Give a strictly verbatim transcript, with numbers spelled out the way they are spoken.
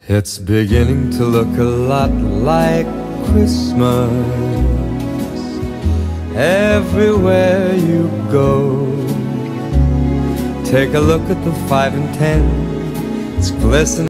It's beginning to look a lot like Christmas everywhere you go. Take a look at the five and ten, it's glistening.